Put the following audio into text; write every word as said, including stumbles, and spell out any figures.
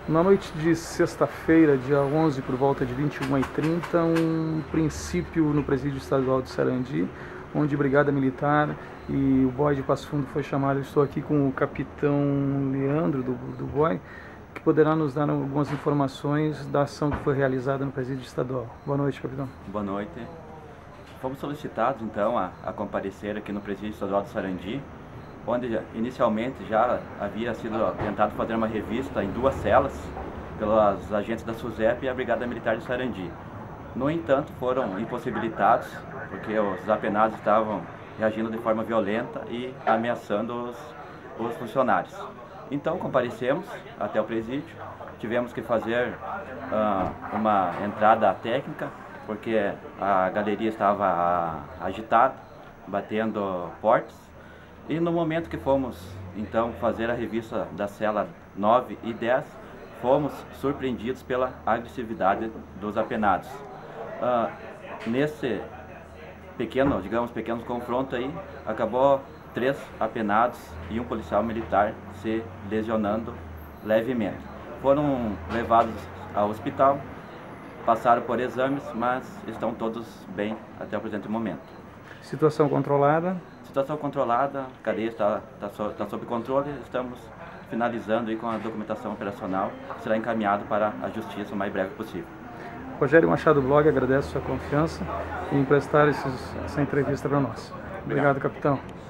Na noite de sexta-feira, dia onze, por volta de vinte e uma e trinta, um princípio no Presídio Estadual de Sarandi, onde a Brigada Militar e o B O I de Passo Fundo foi chamado. Eu estou aqui com o capitão Leandro, do, do B O I, que poderá nos dar algumas informações da ação que foi realizada no Presídio Estadual. Boa noite, capitão. Boa noite. Fomos solicitados, então, a, a comparecer aqui no Presídio Estadual de Sarandi, onde já, inicialmente já havia sido tentado fazer uma revista em duas celas pelos agentes da SUSEP e a Brigada Militar de Sarandi. No entanto, foram impossibilitados, porque os apenados estavam reagindo de forma violenta e ameaçando os, os funcionários. Então, comparecemos até o presídio, tivemos que fazer uh, uma entrada técnica, porque a galeria estava agitada, batendo portas. E no momento que fomos, então, fazer a revista da cela nove e dez, fomos surpreendidos pela agressividade dos apenados. Uh, nesse pequeno, digamos, pequeno confronto aí, acabou três apenados e um policial militar se lesionando levemente. Foram levados ao hospital, passaram por exames, mas estão todos bem até o presente momento. Situação controlada? Situação controlada, a cadeia está, está, so, está sob controle, estamos finalizando aí com a documentação operacional, será encaminhado para a justiça o mais breve possível. Rogério Machado Blog agradece a sua confiança em prestar esses, essa entrevista para nós. Obrigado, Obrigado, capitão.